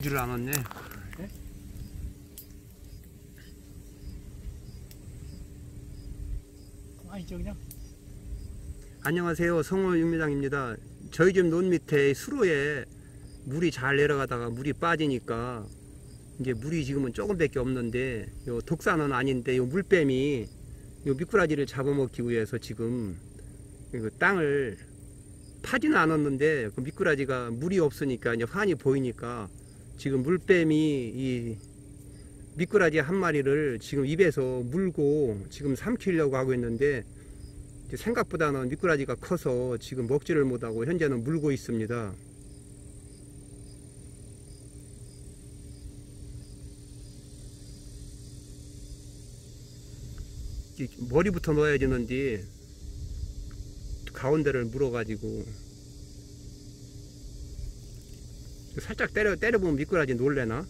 줄 않았네. 네? 아니죠 그냥. 안녕하세요. 성호 윤미장입니다. 저희 집 논 밑에 수로에 물이 잘 내려가다가 물이 빠지니까 이제 물이 지금은 조금밖에 없는데, 요 독사는 아닌데 요 물뱀이 요 미꾸라지를 잡아먹기 위해서 지금 그 땅을 파지는 않았는데, 그 미꾸라지가 물이 없으니까 이제 환히 보이니까 지금 물뱀이 이 미꾸라지 한 마리를 지금 입에서 물고 지금 삼키려고 하고 있는데, 생각보다는 미꾸라지가 커서 지금 먹지를 못하고 현재는 물고 있습니다. 머리부터 넣어야 되는데 가운데를 물어가지고 살짝 때려보면 미꾸라지 놀래나?